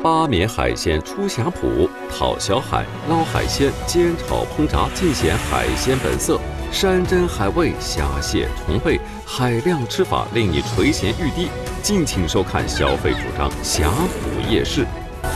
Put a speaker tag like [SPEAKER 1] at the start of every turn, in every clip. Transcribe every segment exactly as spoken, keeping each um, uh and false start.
[SPEAKER 1] 巴缅海鲜出呷哺，讨小海、捞海鲜、煎炒烹炸，尽显海鲜本色。山珍海味、虾蟹虫贝，海量吃法令你垂涎欲滴。敬请收看消费主张呷哺夜市。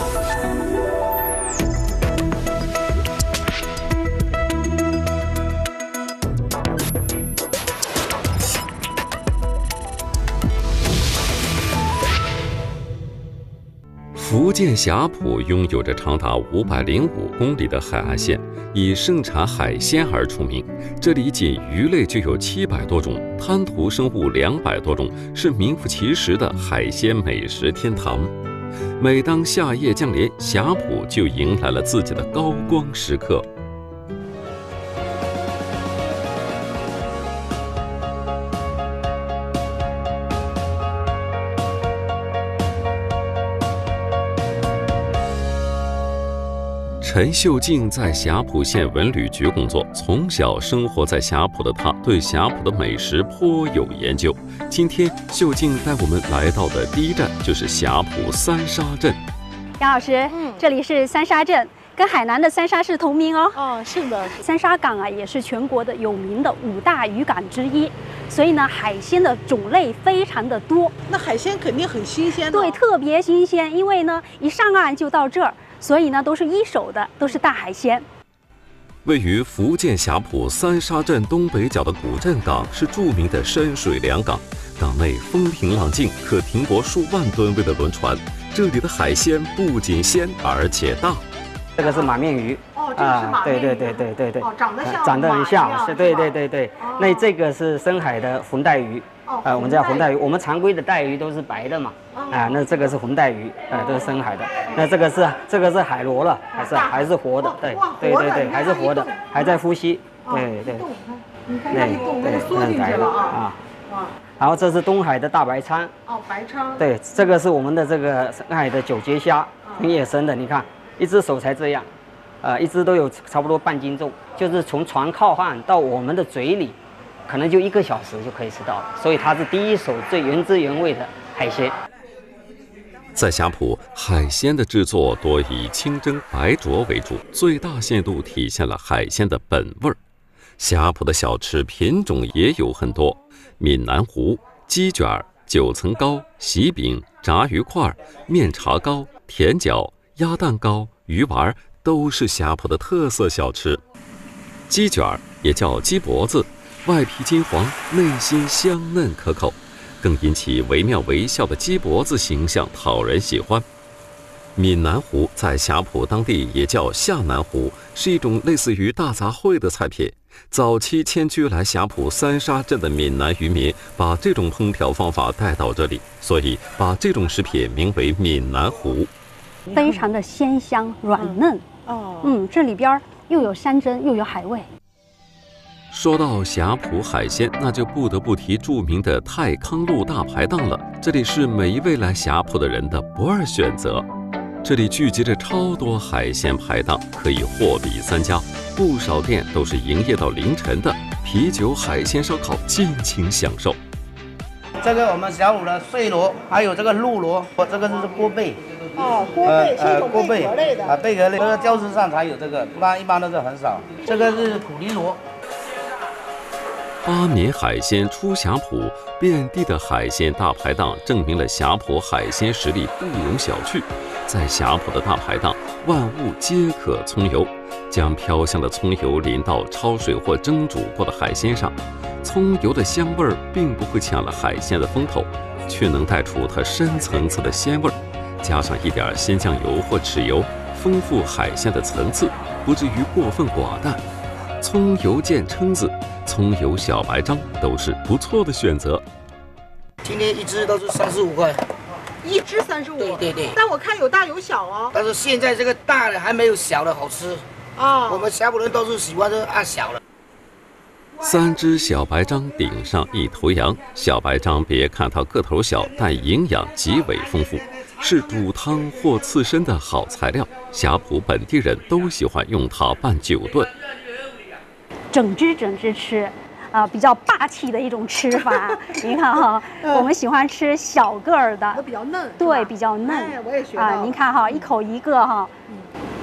[SPEAKER 1] 福建霞浦拥有着长达五百零五公里的海岸线，以盛产海鲜而出名。这里仅鱼类就有七百多种，滩涂生物两百多种，是名副其实的海鲜美食天堂。每当夏夜降临，霞浦就迎来了自己的高光时刻。陈秀静在霞浦县文旅局工作，从小生活在霞浦的她对霞浦的美食颇有研究。今天，秀静带我们来到的第一站就是霞浦三沙镇。
[SPEAKER 2] 杨老师，嗯，这里是三沙镇，跟海南的三沙市同名哦。
[SPEAKER 3] 哦，是的。
[SPEAKER 2] 三沙港啊，也是全国的有名的五大渔港之一，所以呢，海鲜的种类非常的多。
[SPEAKER 3] 那海鲜肯定很新鲜的。
[SPEAKER 2] 对，特别新鲜，因为呢，一上岸就到这儿。所以呢，都是一手的，都是大海鲜。
[SPEAKER 1] 位于福建霞浦三沙镇东北角的古镇港是著名的深水良港，港内风平浪静，可停泊数万吨位的轮船。这里的海鲜不仅鲜，而且大。
[SPEAKER 4] 这个是马面鱼。
[SPEAKER 3] 哦，这个是马面鱼。
[SPEAKER 4] 对对对对对对。
[SPEAKER 3] 哦，长得像。
[SPEAKER 4] 长得很像，是，对对对对。那这个是深海的红带鱼。呃，我们叫红带鱼，我们常规的带鱼都是白的嘛，啊，那这个是红带鱼，啊，都是深海的。那这个是这个是海螺了，还是还是活的？对对对对，还是活的，还在呼吸。对对。
[SPEAKER 3] 你看它一动，它就缩进去了啊啊。
[SPEAKER 4] 然后这是东海的大白鲳。
[SPEAKER 3] 哦，白鲳。对，
[SPEAKER 4] 这个是我们的这个深海的九节虾，很野生的。你看，一只手才这样，呃，一只都有差不多半斤重，就是从船靠岸到我们的嘴里。可能就一个小时就可以吃到了，所以它是第一手最原汁原味的海鲜。
[SPEAKER 1] 在霞浦，海鲜的制作多以清蒸、白灼为主，最大限度体现了海鲜的本味儿。霞浦的小吃品种也有很多，闽南糊、鸡卷、九层糕、喜饼、炸鱼块、面茶糕、甜饺、鸭蛋糕、鱼丸都是霞浦的特色小吃。鸡卷也叫鸡脖子。外皮金黄，内心香嫩可口，更因其惟妙惟肖的鸡脖子形象讨人喜欢。闽南糊在霞浦当地也叫下南糊，是一种类似于大杂烩的菜品。早期迁居来霞浦三沙镇的闽南渔民把这种烹调方法带到这里，所以把这种食品名为闽南糊。
[SPEAKER 2] 非常的鲜香软嫩，哦，嗯，这里边又有山珍又有海味。
[SPEAKER 1] 说到霞浦海鲜，那就不得不提著名的泰康路大排档了。这里是每一位来霞浦的人的不二选择。这里聚集着超多海鲜排档，可以货比三家，不少店都是营业到凌晨的。啤酒、海鲜、烧烤，尽情享受。
[SPEAKER 5] 这个我们霞浦的碎螺，还有这个鹿螺，这个是锅贝。
[SPEAKER 3] 哦，锅贝是一种贝壳类的。
[SPEAKER 5] 啊，贝壳类，这个礁石上才有这个，不然一般都是很少。这个是苦蛎螺。
[SPEAKER 1] 巴缅海鲜出霞浦，遍地的海鲜大排档证明了霞浦海鲜实力不容小觑。在霞浦的大排档，万物皆可葱油，将飘香的葱油淋到焯水或蒸煮过的海鲜上，葱油的香味儿并不会抢了海鲜的风头，却能带出它深层次的鲜味儿。加上一点鲜酱油或豉油，丰富海鲜的层次，不至于过分寡淡。葱油见蛏子、葱油小白章都是不错的选择。
[SPEAKER 5] 今天一只都是三十五块，
[SPEAKER 3] 一只三十五。
[SPEAKER 5] 对对对。
[SPEAKER 3] 但我看有大有小哦。
[SPEAKER 5] 但是现在这个大的还没有小的好吃啊。我们霞浦人都是喜欢这按小的。
[SPEAKER 1] 三只小白章顶上一头羊，小白章别看它个头小，但营养极为丰富，是煮汤或刺身的好材料。霞浦本地人都喜欢用它拌酒炖。
[SPEAKER 2] 整只整只吃， 啊、呃、比较霸气的一种吃法。您看哈，我们喜欢吃小个儿的，
[SPEAKER 6] 它比较嫩，
[SPEAKER 2] 对，比较嫩。
[SPEAKER 6] 哎，我也学到
[SPEAKER 2] 啊、呃，您看哈，一口一个哈。嗯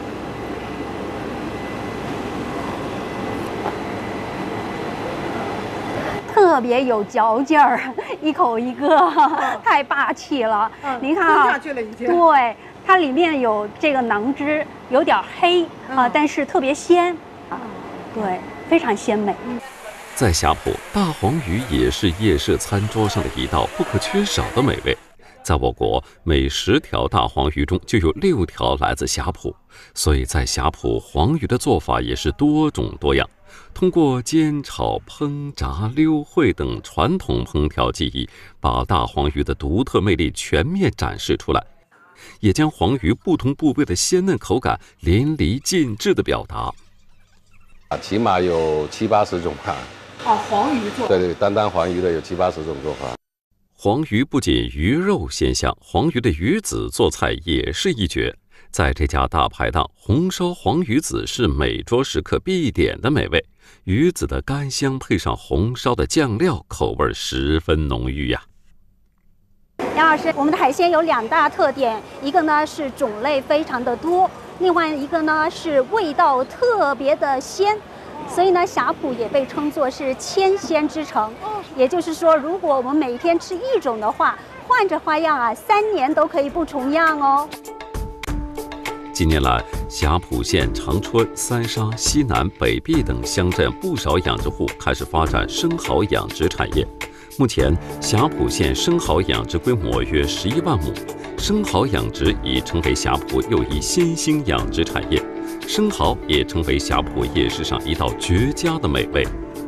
[SPEAKER 2] 特别有嚼劲儿，一口一个，太霸气了。
[SPEAKER 6] 嗯、
[SPEAKER 2] 您看啊，
[SPEAKER 6] 下去了已经。
[SPEAKER 2] 对，它里面有这个囊汁，有点黑啊、嗯呃，但是特别鲜啊，对，非常鲜美。
[SPEAKER 1] 在霞浦，大黄鱼也是夜市餐桌上的一道不可缺少的美味。在我国，每十条大黄鱼中就有六条来自霞浦，所以在霞浦，黄鱼的做法也是多种多样。 通过煎、炒、烹、炸、溜烩等传统烹调技艺，把大黄鱼的独特魅力全面展示出来，也将黄鱼不同部位的鲜嫩口感淋漓尽致地表达。
[SPEAKER 7] 啊，起码有七八十种吧。
[SPEAKER 6] 哦，黄鱼做。对
[SPEAKER 7] 对，单单黄鱼的有七八十种做法。
[SPEAKER 1] 黄鱼不仅鱼肉鲜香，黄鱼的鱼子做菜也是一绝。 在这家大排档，红烧黄鱼子是每桌食客必点的美味。鱼子的干香配上红烧的酱料，口味十分浓郁呀。
[SPEAKER 2] 杨老师，我们的海鲜有两大特点，一个呢是种类非常的多，另外一个呢是味道特别的鲜。所以呢，霞浦也被称作是千鲜之城。也就是说，如果我们每天吃一种的话，换着花样啊，三年都可以不重样哦。
[SPEAKER 1] 近年来，霞浦县长春、三沙、西南、北壁等乡镇不少养殖户开始发展生蚝养殖产业。目前，霞浦县生蚝养殖规模约十一万亩，生蚝养殖已成为霞浦又一新兴养殖产业。生蚝也成为霞浦夜市上一道绝佳的美味。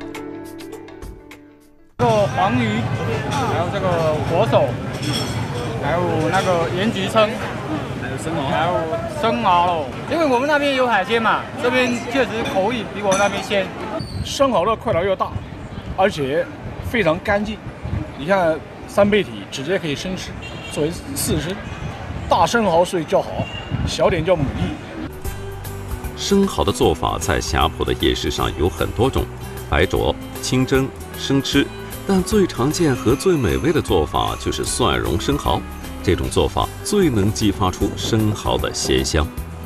[SPEAKER 8] 这个黄鱼，还有这个火手，还有那个盐焗蛏。 还有生蚝喽，因为我们那边有海鲜嘛，这边确实口味比我们那边鲜。
[SPEAKER 9] 生蚝的块头要大，而且非常干净。你看三倍体，直接可以生吃，作为刺身。大生蚝所以叫好，小点叫牡蛎。
[SPEAKER 1] 生蚝的做法在霞浦的夜市上有很多种，白灼、清蒸、生吃，但最常见和最美味的做法就是蒜蓉生蚝。 这种做法最能激发出生蚝的鲜香。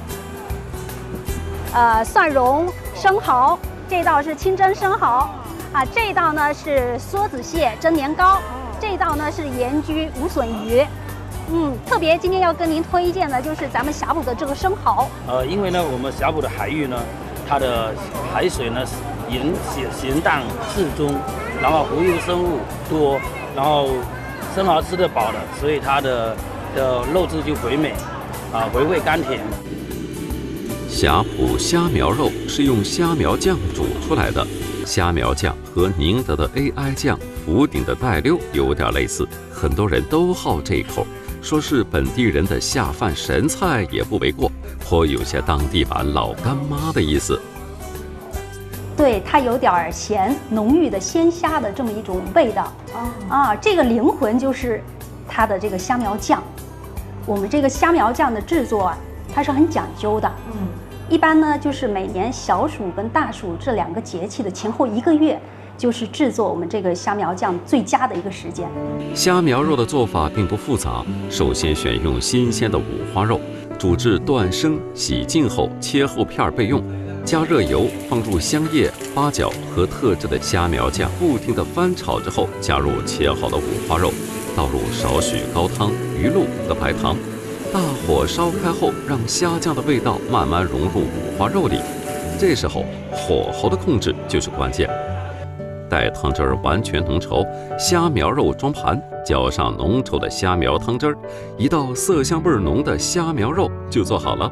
[SPEAKER 2] 呃，蒜蓉生蚝这道是清蒸生蚝啊，这道呢是梭子蟹蒸年糕，这道呢是盐焗无笋鱼。嗯，特别今天要跟您推荐的就是咱们霞浦的这个生蚝。
[SPEAKER 10] 呃，因为呢，我们霞浦的海域呢，它的海水呢盐咸咸淡适中，然后浮游生物多，然后。 生蚝吃得饱的，所以它的的肉质就肥美，啊，回味甘甜。
[SPEAKER 1] 霞浦虾苗肉是用虾苗酱煮出来的，虾苗酱和宁德的 A I 酱、福鼎的带溜有点类似，很多人都好这口，说是本地人的下饭神菜也不为过，颇有些当地版老干妈的意思。
[SPEAKER 2] 对，它有点咸，浓郁的鲜虾的这么一种味道。啊，这个灵魂就是它的这个虾苗酱。我们这个虾苗酱的制作啊，它是很讲究的。嗯，一般呢就是每年小暑跟大暑这两个节气的前后一个月，就是制作我们这个虾苗酱最佳的一个时间。
[SPEAKER 1] 虾苗肉的做法并不复杂，首先选用新鲜的五花肉，煮至断生，洗净后切厚片备用。 加热油，放入香叶、八角和特制的虾苗酱，不停地翻炒之后，加入切好的五花肉，倒入少许高汤、鱼露和白糖，大火烧开后，让虾酱的味道慢慢融入五花肉里。这时候火候的控制就是关键。待汤汁儿完全浓稠，虾苗肉装盘，浇上浓稠的虾苗汤汁儿，一道色香味浓的虾苗肉就做好了。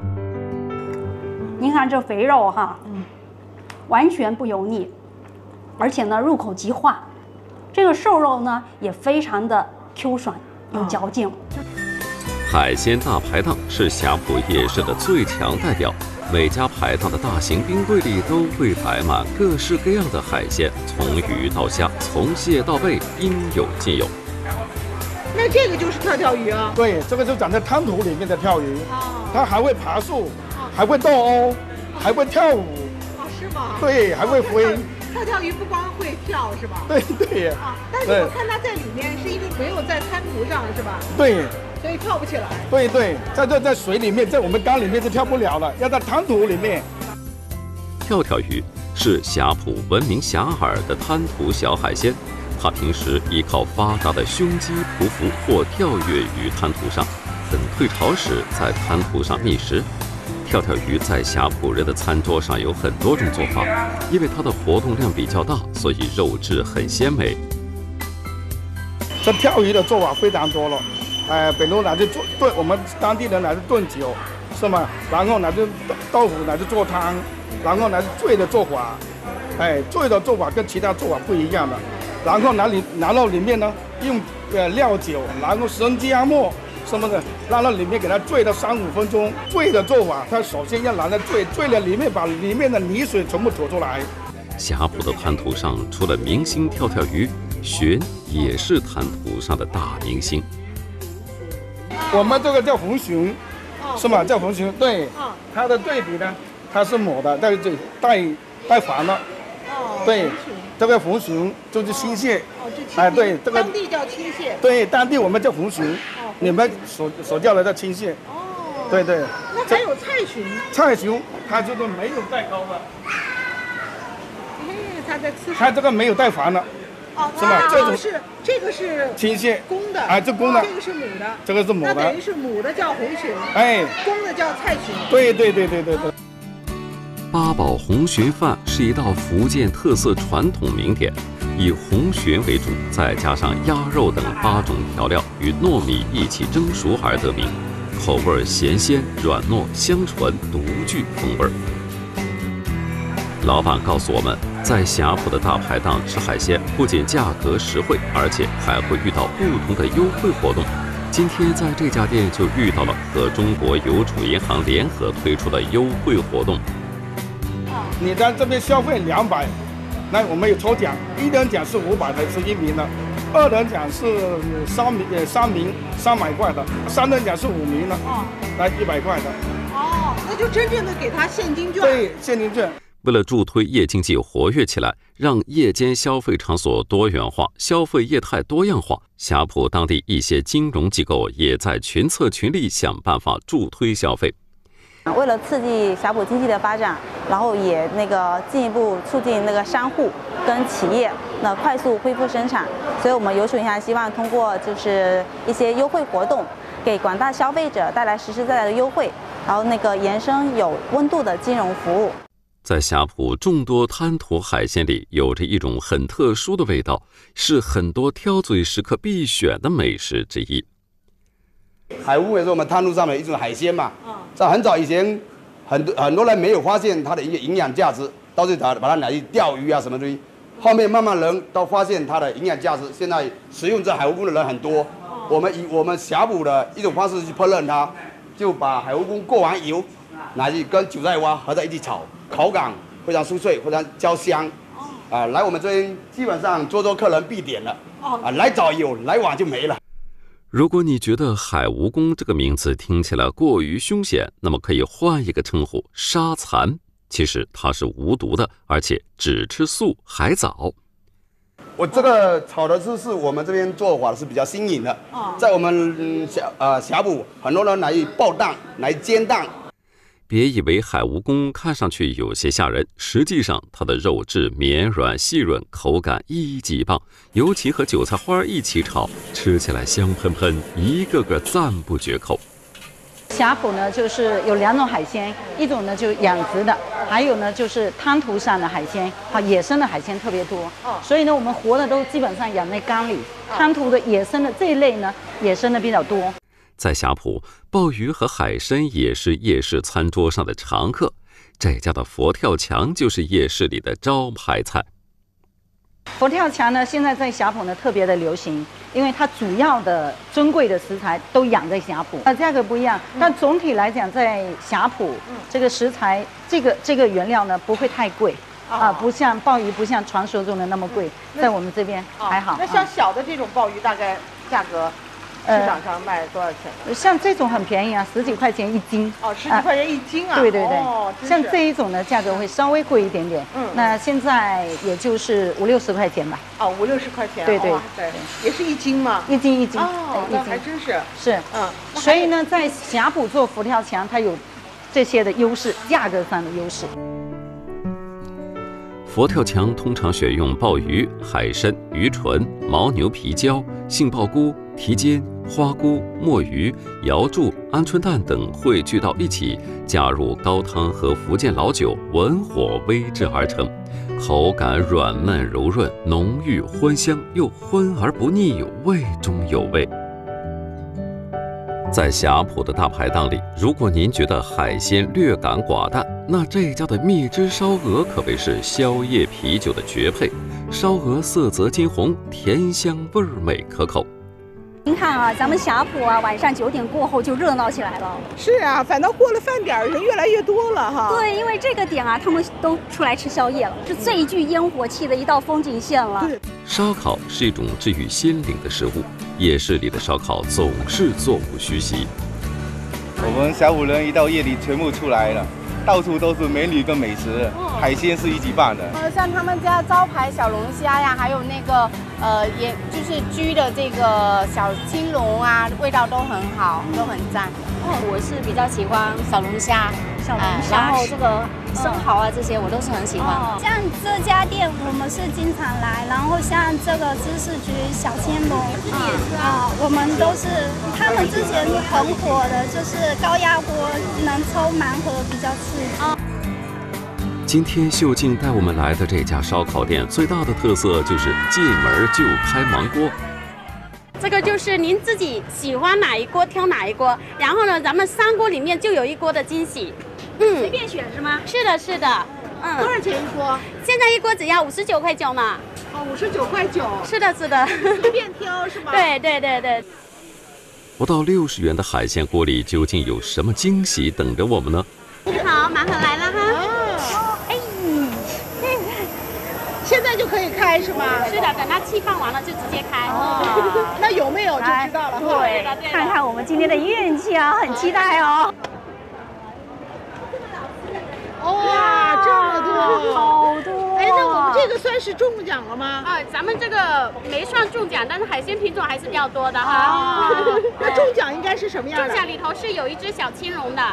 [SPEAKER 2] 您看这肥肉哈，嗯，完全不油腻，而且呢入口即化。这个瘦肉呢也非常的 Q 爽，有嚼劲。
[SPEAKER 1] 海鲜大排档是霞浦夜市的最强代表，每家排档的大型冰柜里都会摆满各式各样的海鲜，从鱼到虾，从蟹到贝，应有尽有。
[SPEAKER 6] 那这个就是跳跳鱼啊？
[SPEAKER 9] 对，这个就长在滩涂里面的跳鱼，它还会爬树。 还会斗殴，还会跳舞，
[SPEAKER 6] 哦，是吗？
[SPEAKER 9] 对，还会飞。
[SPEAKER 6] 跳跳鱼不光会跳是吧？
[SPEAKER 9] 对对。
[SPEAKER 6] 啊，但是我看它在里面是因为没有在滩涂上是吧？
[SPEAKER 9] 对。
[SPEAKER 6] 所以跳不起来。
[SPEAKER 9] 对对，在这在水里面，在我们缸里面是跳不了的，要在滩涂里面。
[SPEAKER 1] 跳跳鱼是霞浦闻名遐迩的滩涂小海鲜，它平时依靠发达的胸肌匍匐或跳跃于滩涂上，等退潮时在滩涂上觅食。跳跳鱼在霞浦人的餐桌上有很多种做法，因为它的活动量比较大，所以肉质很鲜美。
[SPEAKER 9] 这跳鱼的做法非常多了，呃，比如拿去做炖，我们当地人拿去炖酒，是吗？然后拿去豆腐拿去做汤，然后拿去醉的做法，哎，醉的做法跟其他做法不一样的。然后拿里拿到里面呢，用呃料酒，然后生姜末。什么的，让它里面给它醉到三五分钟。醉的做法，它首先要拿它醉，醉了里面把里面的泥水全部吐出来。
[SPEAKER 1] 霞浦的滩涂上，除了明星跳跳鱼，鲟也是滩涂上的大明星。
[SPEAKER 9] 我们这个叫红鲟，是吗？叫红鲟。对，它的对比呢，它是母的，但是这带带环了。对，这个红鲟就是青蟹。哎，对，这个
[SPEAKER 6] 当地叫青蟹。
[SPEAKER 9] 对，当地我们叫红鲟。你们所所叫的叫青蟹，
[SPEAKER 6] 哦，
[SPEAKER 9] 对对。
[SPEAKER 6] 那还有菜鲟，
[SPEAKER 9] 菜鲟它就是没有带钩的，
[SPEAKER 6] 哎，它在吃。
[SPEAKER 9] 它这个没有带环的，
[SPEAKER 6] 哦，
[SPEAKER 9] 是吧？
[SPEAKER 6] 这个是这个是
[SPEAKER 9] 青蟹，
[SPEAKER 6] 公的，
[SPEAKER 9] 啊，这公的，
[SPEAKER 6] 这个是母的，
[SPEAKER 9] 这个是母的，
[SPEAKER 6] 那等于是母的叫红鲟，
[SPEAKER 9] 哎，
[SPEAKER 6] 公的叫菜鲟。
[SPEAKER 9] 对对对对对对。
[SPEAKER 1] 八宝红鲟饭是一道福建特色传统名点。以红鲟为主，再加上鸭肉等八种调料与糯米一起蒸熟而得名，口味咸鲜、软糯、香醇，独具风味。老板告诉我们，在霞浦的大排档吃海鲜，不仅价格实惠，而且还会遇到不同的优惠活动。今天在这家店就遇到了和中国邮储银行联合推出的优惠活动。
[SPEAKER 9] 你在这边消费两百。那我们有抽奖，一等奖是五百的，是一名的；二等奖是三名，呃，三名三百块的；三等奖是五名的，哦，那一百块的。
[SPEAKER 6] 哦，那就真正的给他现金券。
[SPEAKER 9] 对，现金券。
[SPEAKER 1] 为了助推夜经济活跃起来，让夜间消费场所多元化、消费业态多样化，霞浦当地一些金融机构也在群策群力，想办法助推消费。
[SPEAKER 11] 为了刺激霞浦经济的发展，然后也那个进一步促进那个商户跟企业那快速恢复生产，所以我们邮储银行希望通过就是一些优惠活动，给广大消费者带来实实在在的优惠，然后那个延伸有温度的金融服务。
[SPEAKER 1] 在霞浦众多滩涂海鲜里，有着一种很特殊的味道，是很多挑嘴食客必选的美食之一。
[SPEAKER 12] 海乌也是我们滩涂上的一种海鲜嘛，在很早以前，很多很多人没有发现它的一个营养价值，到最早把它拿去钓鱼啊什么东西，后面慢慢人都发现它的营养价值，现在食用这海乌กุ้的人很多。我们以我们霞浦的一种方式去烹饪它，就把海乌กุ้过完油，拿去跟韭菜花合在一起炒，口感非常酥脆，非常焦香。啊，来我们这边基本上桌桌客人必点了，啊，来早有，来晚就没了。
[SPEAKER 1] 如果你觉得海蜈蚣这个名字听起来过于凶险，那么可以换一个称呼——沙蚕。其实它是无毒的，而且只吃素海藻。
[SPEAKER 12] 我这个炒的是是我们这边做法是比较新颖的，在我们霞呃霞浦，很多人来爆蛋、来煎蛋。
[SPEAKER 1] 别以为海蜈蚣看上去有些吓人，实际上它的肉质绵软细润，口感一级棒，尤其和韭菜花一起炒，吃起来香喷喷，一个个赞不绝口。
[SPEAKER 13] 霞浦呢，就是有两种海鲜，一种呢就是养殖的，还有呢就是滩涂上的海鲜，啊，野生的海鲜特别多。哦，所以呢，我们活的都基本上养在缸里，滩涂的、野生的这一类呢，野生的比较多。
[SPEAKER 1] 在霞浦，鲍鱼和海参也是夜市餐桌上的常客。这家的佛跳墙就是夜市里的招牌菜。
[SPEAKER 13] 佛跳墙呢，现在在霞浦呢特别的流行，因为它主要的尊贵的食材都养在霞浦，那价格不一样，但总体来讲，在霞浦这个食材，这个这个原料呢不会太贵。啊，不像鲍鱼，不像传说中的那么贵，在我们这边还好。
[SPEAKER 6] 那像小的这种鲍鱼，大概价格？ 市场上卖多少钱？
[SPEAKER 13] 像这种很便宜啊，十几块钱一斤。
[SPEAKER 6] 哦，十几块钱一斤啊？
[SPEAKER 13] 对对对。
[SPEAKER 6] 哦，
[SPEAKER 13] 像这一种呢，价格会稍微贵一点点。嗯。那现在也就是五六十块钱吧。
[SPEAKER 6] 哦，五六十块钱。
[SPEAKER 13] 对对
[SPEAKER 6] 对，也是一斤吗？
[SPEAKER 13] 一斤一斤。
[SPEAKER 6] 哦，那还真是。
[SPEAKER 13] 是。嗯。所以呢，在霞浦做佛跳墙，它有这些的优势，价格上的优势。
[SPEAKER 1] 佛跳墙通常选用鲍鱼、海参、鱼唇、牦牛皮椒、杏鲍菇、蹄尖、花菇、墨鱼、瑶柱、鹌鹑蛋等汇聚到一起，加入高汤和福建老酒，文火煨制而成，口感软嫩柔润，浓郁荤香，又荤而不腻，味中有味。在霞浦的大排档里，如果您觉得海鲜略感寡淡，那这家的蜜汁烧鹅可谓是宵夜啤酒的绝配。烧鹅色泽金红，甜香味美可口。
[SPEAKER 2] 您看啊，咱们霞浦啊，晚上九点过后就热闹起来了。
[SPEAKER 6] 是啊，反倒过了饭点儿，人越来越多了哈。
[SPEAKER 2] 对，因为这个点啊，他们都出来吃宵夜了，是最具烟火气的一道风景线了。
[SPEAKER 1] 烧烤是一种治愈心灵的食物，夜市里的烧烤总是座无虚席。
[SPEAKER 14] 我们霞浦人一到夜里全部出来了。到处都是美女跟美食，海鲜是一级棒的。
[SPEAKER 15] 呃，像他们家招牌小龙虾呀，还有那个呃，也就是居的这个小青龙啊，味道都很好，都很赞。
[SPEAKER 16] 哦，我是比较喜欢小龙虾，
[SPEAKER 2] 小龙虾，
[SPEAKER 16] 然后这个生蚝啊这些我都是很喜欢。
[SPEAKER 17] 哦、像这家店我们是经常来，然后像这个知识局小青龙啊，我们都是他们之前很火的，就是高压锅能抽盲盒比较刺激。
[SPEAKER 1] 今天秀静带我们来的这家烧烤店最大的特色就是进门就开盲锅。
[SPEAKER 16] 这个就是您自己喜欢哪一锅挑哪一锅，然后呢，咱们三锅里面就有一锅的惊喜。
[SPEAKER 2] 嗯，随便选是吗？
[SPEAKER 16] 是的，是的。
[SPEAKER 6] 嗯，多少钱一锅？
[SPEAKER 16] 现在一锅只要五十九块九嘛。
[SPEAKER 6] 哦，五十九块九。
[SPEAKER 16] 是的，是的。
[SPEAKER 6] 随便挑是吗？
[SPEAKER 16] 对对对对。
[SPEAKER 1] 不到六十元的海鲜锅里究竟有什么惊喜等着我们呢？
[SPEAKER 16] 你好，盲盒来了哈。
[SPEAKER 6] 哦，哎，现在就可以开是吗？
[SPEAKER 16] 是的，等它气放完了就直接开。
[SPEAKER 6] 哦，那有没有就知道了。
[SPEAKER 2] 对，看看我们今天的运气啊，很期待哦。
[SPEAKER 6] 哇，这么多，
[SPEAKER 2] 好多！
[SPEAKER 6] 哎，那我们这个算是中奖了吗？
[SPEAKER 16] 啊，咱们这个没算中奖，但是海鲜品种还是比较多的哈。
[SPEAKER 6] 那中奖应该是什么样的？
[SPEAKER 16] 中奖里头是有一只小青龙的。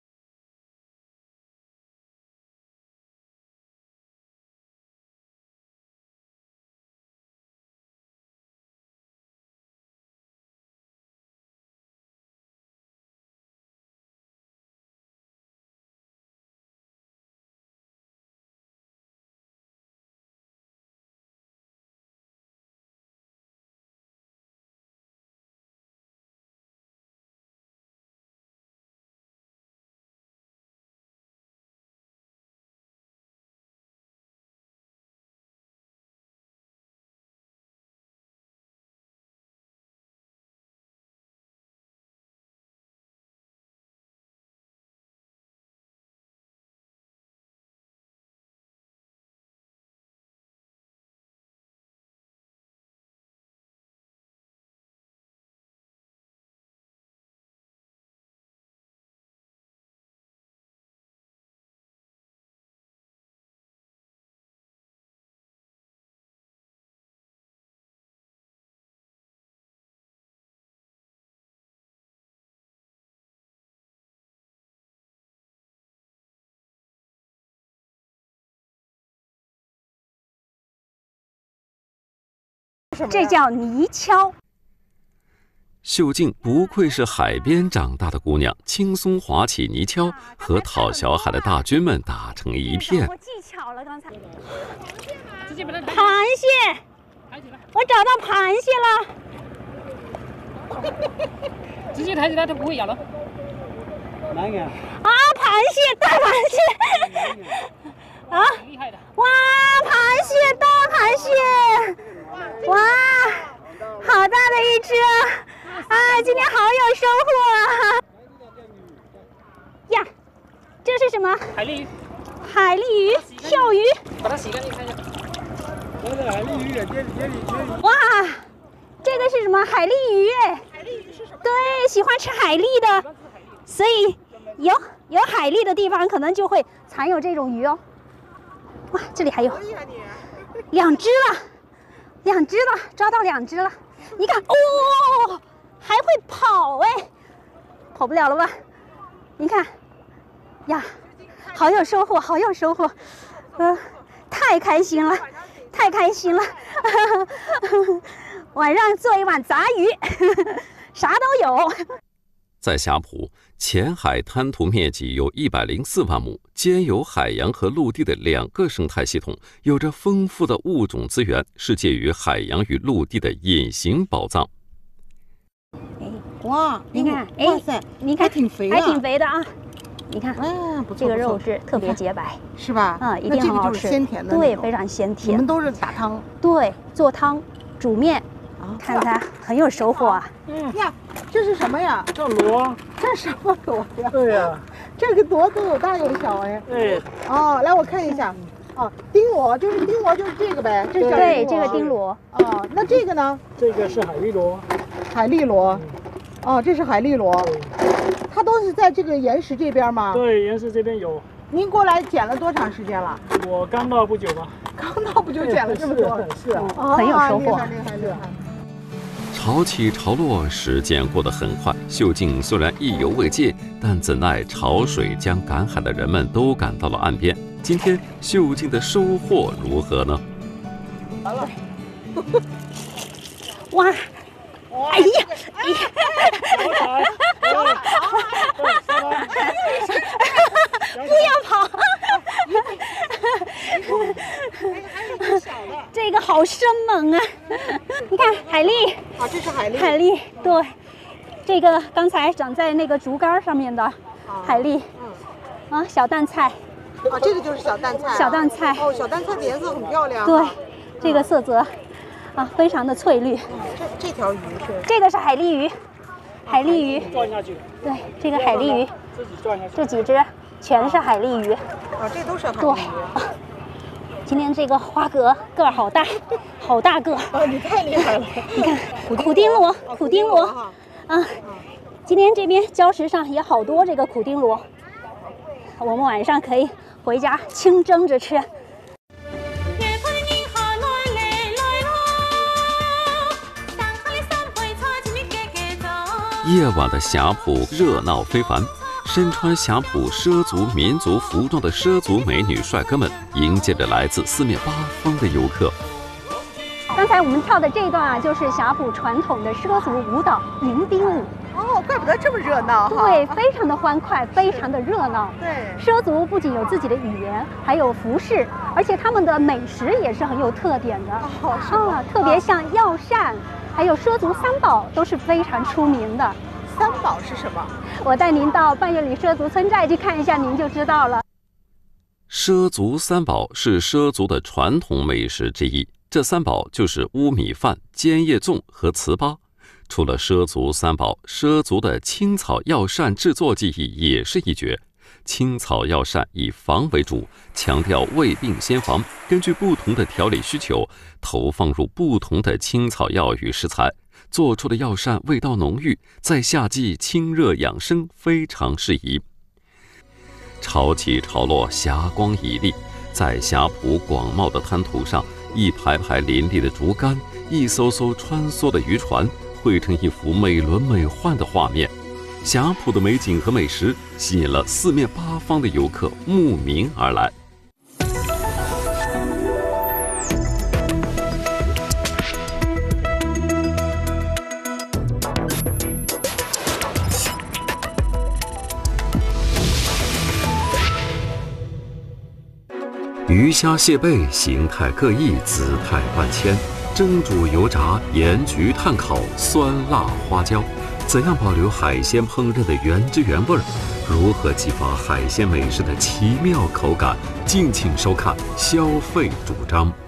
[SPEAKER 2] 这叫泥鳅。
[SPEAKER 1] 秀静不愧是海边长大的姑娘，轻松划起泥鳅，和讨小海的大军们打成一片。
[SPEAKER 2] 我技巧了，刚才。
[SPEAKER 16] 螃蟹，
[SPEAKER 2] 我找到螃蟹
[SPEAKER 8] 了。直接抬起来，它不会咬了。
[SPEAKER 3] 哪个？
[SPEAKER 2] 啊，螃蟹，大螃蟹！啊，
[SPEAKER 8] 厉害的！
[SPEAKER 2] 哇，螃蟹，大螃蟹！哇，好大的一只！啊，今天好有收获啊！呀，这是什么？
[SPEAKER 8] 海蛎鱼。
[SPEAKER 2] 海蛎鱼，跳鱼。
[SPEAKER 8] 把它洗干净看一下。
[SPEAKER 3] 这是海蛎鱼，这里这里这里。
[SPEAKER 2] 哇，这个是什么？海蛎鱼哎。
[SPEAKER 6] 海蛎
[SPEAKER 2] 对，喜欢吃海蛎的，所以有有海蛎的地方可能就会藏有这种鱼哦。哇，这里还有两只了，两只了，抓到两只了。你看，哦，还会跑哎，跑不了了吧？你看，呀，好有收获，好有收获，呃，太开心了，太开心了。晚上做一碗杂鱼，啥都有。
[SPEAKER 1] 在霞浦，前海滩涂面积有一百零四万亩，兼有海洋和陆地的两个生态系统，有着丰富的物种资源，是介于海洋与陆地的隐形宝藏。
[SPEAKER 13] 哇，
[SPEAKER 2] 你看，哎，
[SPEAKER 13] 哇塞，
[SPEAKER 2] 你看，
[SPEAKER 13] 还挺肥的，
[SPEAKER 2] 还挺肥的啊！你看，
[SPEAKER 13] 嗯，不错，
[SPEAKER 2] 这个肉质特别洁白，
[SPEAKER 13] 是吧？
[SPEAKER 2] 嗯，一定很好吃，
[SPEAKER 13] 鲜甜的，
[SPEAKER 2] 对，非常鲜甜。
[SPEAKER 13] 你们都是打汤？
[SPEAKER 2] 对，做汤、煮面。看它很有收获啊！
[SPEAKER 13] 嗯呀，这是什么呀？
[SPEAKER 8] 这螺，
[SPEAKER 13] 这什么螺呀？
[SPEAKER 8] 对呀，
[SPEAKER 13] 这个螺都有大有小哎。
[SPEAKER 8] 对。
[SPEAKER 13] 哦，来我看一下。哦，丁螺就是丁螺就是这个呗，这是
[SPEAKER 2] 对这个丁螺。
[SPEAKER 13] 哦，那这个呢？
[SPEAKER 8] 这个是海蛎螺。
[SPEAKER 13] 海蛎螺。哦，这是海蛎螺。它都是在这个岩石这边吗？
[SPEAKER 8] 对，岩石这边有。
[SPEAKER 13] 您过来捡了多长时间了？
[SPEAKER 8] 我刚到不久吧。
[SPEAKER 13] 刚到不久捡了这么多？
[SPEAKER 8] 是啊，
[SPEAKER 2] 很有收获。
[SPEAKER 13] 厉害厉害厉害！
[SPEAKER 1] 潮起潮落，时间过得很快。秀静虽然意犹未尽，但怎奈潮水将赶海的人们都赶到了岸边。今天秀静的收获如何呢？
[SPEAKER 13] 完了！
[SPEAKER 2] 哇！哎呀！哎呀！不要跑！这个好生猛啊！你看海蛎
[SPEAKER 13] 啊，这是海蛎。
[SPEAKER 2] 海蛎，对，这个刚才长在那个竹竿上面的海蛎，嗯，啊，小淡菜。
[SPEAKER 13] 啊，这个就是小淡菜。
[SPEAKER 2] 小淡菜。
[SPEAKER 13] 哦，小淡菜的颜色很漂亮。
[SPEAKER 2] 对，这个色泽啊，非常的翠绿。
[SPEAKER 13] 这这条鱼是？
[SPEAKER 2] 这个是海蛎鱼，海蛎鱼。
[SPEAKER 8] 转下去。
[SPEAKER 2] 对，这个海蛎鱼。
[SPEAKER 8] 自己转下去。
[SPEAKER 2] 这几只全是海蛎鱼。
[SPEAKER 13] 啊，这都是海蛎。
[SPEAKER 2] 对。今天这个花蛤个儿好大，好大个！
[SPEAKER 13] 啊，你太厉害了！
[SPEAKER 2] 你看，苦丁螺，苦丁螺啊！今天这边礁石上也好多这个苦丁螺，我们晚上可以回家清蒸着吃。
[SPEAKER 1] 夜晚的霞浦热闹非凡。身穿霞浦畲族民族服装的畲族美女帅哥们迎接着来自四面八方的游客。
[SPEAKER 2] 刚才我们跳的这一段啊，就是霞浦传统的畲族舞蹈迎宾舞。
[SPEAKER 13] 哦，怪不得这么热闹哈！
[SPEAKER 2] 对，非常的欢快，非常的热闹。
[SPEAKER 13] 对，
[SPEAKER 2] 畲族不仅有自己的语言，还有服饰，而且他们的美食也是很有特点的。
[SPEAKER 13] 哦，是吗？
[SPEAKER 2] 啊，特别像药膳，还有畲族三宝都是非常出名的。
[SPEAKER 13] 三宝是什么？
[SPEAKER 2] 我带您到半月里畲族村寨去看一下，您就知道了。
[SPEAKER 1] 畲族三宝是畲族的传统美食之一，这三宝就是乌米饭、尖叶粽和糍粑。除了畲族三宝，畲族的青草药膳制作技艺也是一绝。青草药膳以防为主，强调未病先防，根据不同的调理需求，投放入不同的青草药与食材。做出的药膳味道浓郁，在夏季清热养生非常适宜。潮起潮落，霞光熠熠，在霞浦广袤的滩涂上，一排排林立的竹竿，一艘艘穿梭的渔船，汇成一幅美轮美奂的画面。霞浦的美景和美食吸引了四面八方的游客慕名而来。鱼虾蟹贝形态各异，姿态万千。蒸煮油炸、盐焗炭烤、酸辣花椒，怎样保留海鲜烹饪的原汁原味儿？如何激发海鲜美食的奇妙口感？敬请收看《消费主张》。